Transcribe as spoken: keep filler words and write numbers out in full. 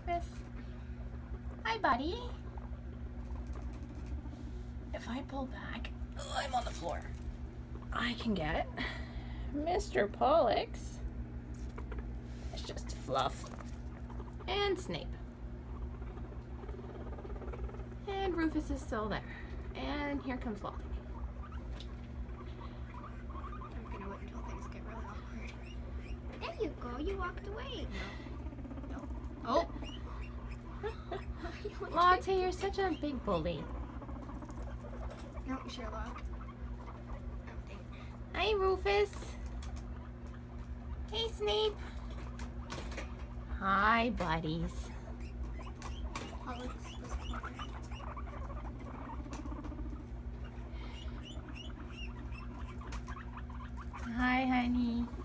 Rufus? Hi, buddy. If I pull back, oh, I'm on the floor. I can get Mister Pollux. It's just Fluff and Snape. And Rufus is still there. And here comes Lolly. I'm gonna wait until things get really awkward. There you go, you walked away. No. No. Oh! Latte, you're such a big bully. No, Sherlock. Hi, Rufus. Hey, Snape. Hi, buddies. Pollux was cornered. Hi, honey.